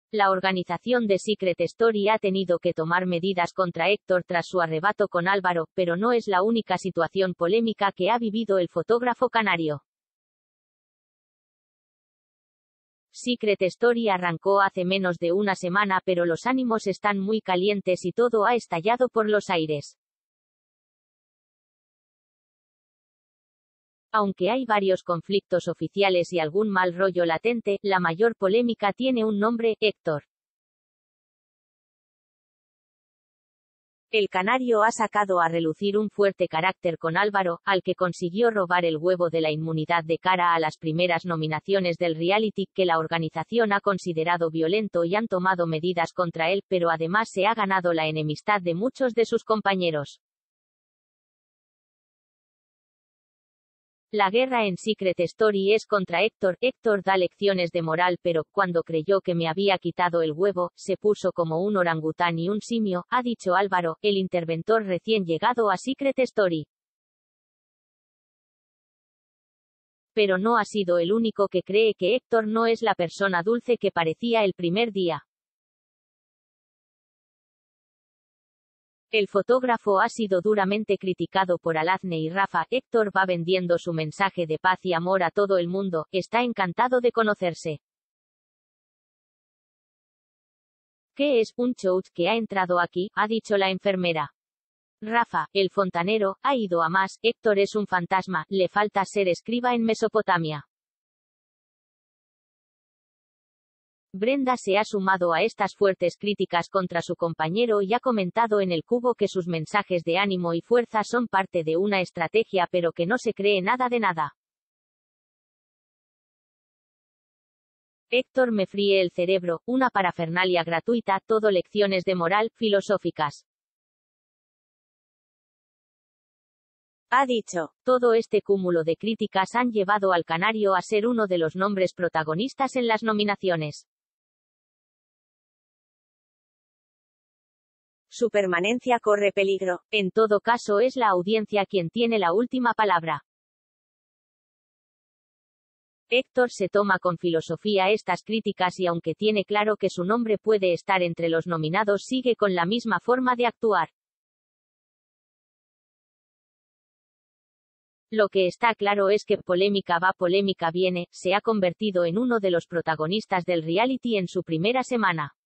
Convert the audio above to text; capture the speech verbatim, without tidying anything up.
La organización de Secret Story ha tenido que tomar medidas contra Héctor tras su arrebato con Álvaro, pero no es la única situación polémica que ha vivido el fotógrafo canario. Secret Story arrancó hace menos de una semana, pero los ánimos están muy calientes y todo ha estallado por los aires. Aunque hay varios conflictos oficiales y algún mal rollo latente, la mayor polémica tiene un nombre: Héctor. El canario ha sacado a relucir un fuerte carácter con Álvaro, al que consiguió robar el huevo de la inmunidad de cara a las primeras nominaciones del reality, que la organización ha considerado violento y han tomado medidas contra él, pero además se ha ganado la enemistad de muchos de sus compañeros. La guerra en Secret Story es contra Héctor. Héctor da lecciones de moral, pero, cuando creyó que me había quitado el huevo, se puso como un orangután y un simio, ha dicho Álvaro, el interventor recién llegado a Secret Story. Pero no ha sido el único que cree que Héctor no es la persona dulce que parecía el primer día. El fotógrafo ha sido duramente criticado por Alazne y Rafa. Héctor va vendiendo su mensaje de paz y amor a todo el mundo, está encantado de conocerse. ¿Qué es un show que ha entrado aquí?, ha dicho la enfermera. Rafa, el fontanero, ha ido a más. Héctor es un fantasma, le falta ser escriba en Mesopotamia. Brenda se ha sumado a estas fuertes críticas contra su compañero y ha comentado en El Cubo que sus mensajes de ánimo y fuerza son parte de una estrategia, pero que no se cree nada de nada. Héctor me fríe el cerebro, una parafernalia gratuita, todo lecciones de moral, filosóficas. Ha dicho, todo este cúmulo de críticas han llevado al canario a ser uno de los nombres protagonistas en las nominaciones. Su permanencia corre peligro. En todo caso es la audiencia quien tiene la última palabra. Héctor se toma con filosofía estas críticas y aunque tiene claro que su nombre puede estar entre los nominados, sigue con la misma forma de actuar. Lo que está claro es que polémica va, polémica viene, se ha convertido en uno de los protagonistas del reality en su primera semana.